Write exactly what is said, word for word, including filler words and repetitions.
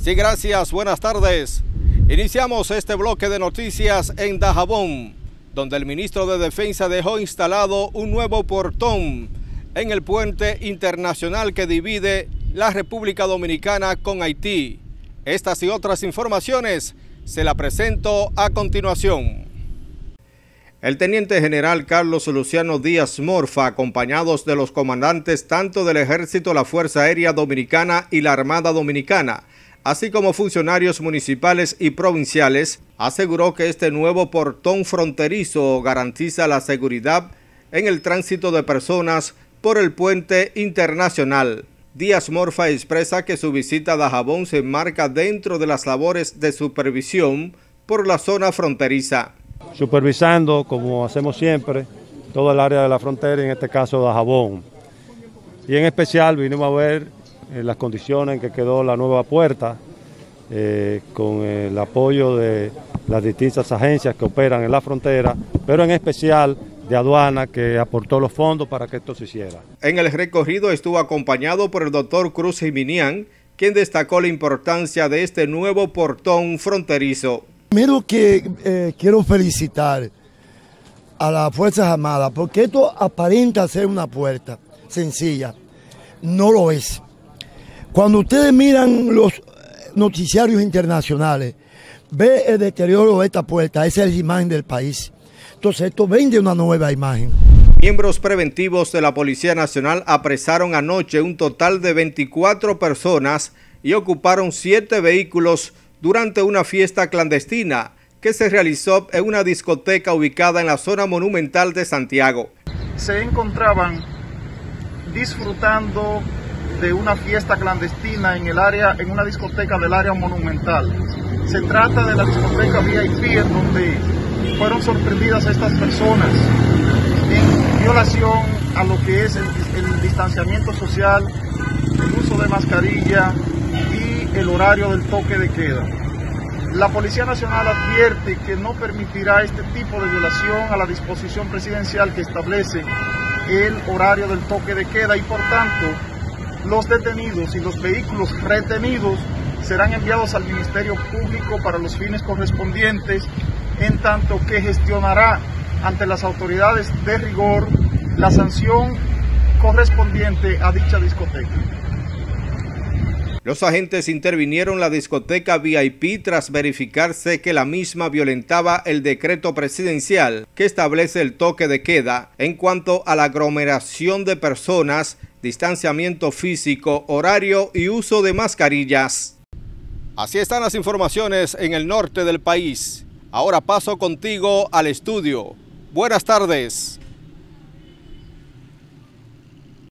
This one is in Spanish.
Sí, gracias. Buenas tardes. Iniciamos este bloque de noticias en Dajabón, donde el ministro de Defensa dejó instalado un nuevo portón en el puente internacional que divide la República Dominicana con Haití. Estas y otras informaciones se las presento a continuación. El teniente general Carlos Luciano Díaz Morfa, acompañados de los comandantes tanto del Ejército, la Fuerza Aérea Dominicana y la Armada Dominicana, así como funcionarios municipales y provinciales, aseguró que este nuevo portón fronterizo garantiza la seguridad en el tránsito de personas por el puente internacional. Díaz Morfa expresa que su visita a Dajabón se enmarca dentro de las labores de supervisión por la zona fronteriza. Supervisando, como hacemos siempre, todo el área de la frontera, en este caso Dajabón. Y en especial vinimos a ver eh, las condiciones en que quedó la nueva puerta, eh, con el apoyo de las distintas agencias que operan en la frontera, pero en especial de aduana, que aportó los fondos para que esto se hiciera. En el recorrido estuvo acompañado por el doctor Cruz Jiminián, quien destacó la importancia de este nuevo portón fronterizo. Primero que eh, quiero felicitar a las Fuerzas Armadas, porque esto aparenta ser una puerta sencilla, no lo es. Cuando ustedes miran los noticiarios internacionales, ve el deterioro de esta puerta, esa es la imagen del país. Entonces esto vende una nueva imagen. Miembros preventivos de la Policía Nacional apresaron anoche un total de veinticuatro personas y ocuparon siete vehículos durante una fiesta clandestina que se realizó en una discoteca ubicada en la zona monumental de Santiago. Se encontraban disfrutando de una fiesta clandestina en el área, en una discoteca del área monumental. Se trata de la discoteca V I P, en donde fueron sorprendidas estas personas en violación a lo que es el, el distanciamiento social, el uso de mascarilla y el horario del toque de queda. La Policía Nacional advierte que no permitirá este tipo de violación a la disposición presidencial que establece el horario del toque de queda y, por tanto, los detenidos y los vehículos retenidos serán enviados al Ministerio Público para los fines correspondientes, en tanto que gestionará ante las autoridades de rigor la sanción correspondiente a dicha discoteca. Los agentes intervinieron en la discoteca V I P tras verificarse que la misma violentaba el decreto presidencial que establece el toque de queda en cuanto a la aglomeración de personas, distanciamiento físico, horario y uso de mascarillas. Así están las informaciones en el norte del país. Ahora paso contigo al estudio. Buenas tardes.